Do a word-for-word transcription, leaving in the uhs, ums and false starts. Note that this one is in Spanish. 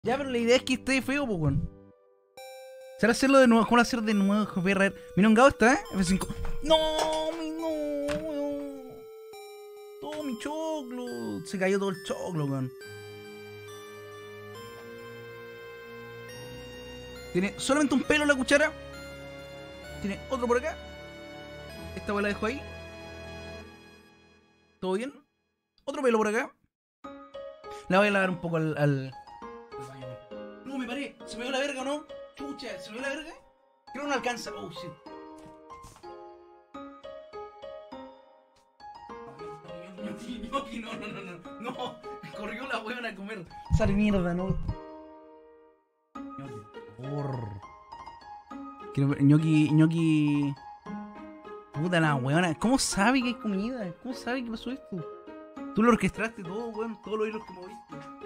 Ya, pero la idea es que esté feo, pues, weón. ¿Será hacerlo de nuevo? ¿Cómo hacer de nuevo, J P R? Mi nongado está, ¿eh? F cinco. ¡No! Mi no, weón. Todo mi choclo. Se cayó todo el choclo, weón. Tiene solamente un pelo en la cuchara. Tiene otro por acá. Esta weá la dejo ahí. ¿Todo bien? Otro pelo por acá. La voy a lavar un poco al, al... No, me paré. ¿Se me dio la verga o no? Chucha, ¿se me dio la verga? Creo que no alcanza. Oh, shit. Ñoqui, ñoqui, no, no, no, no. No, corrió la huevona a comer. Sale mierda, no. Por... Ñoqui, ñoqui... Puta la huevona. ¿Cómo sabe que hay comida? ¿Cómo sabe que pasó esto? Tú lo orquestaste todo, weón. Todos los hilos que moviste.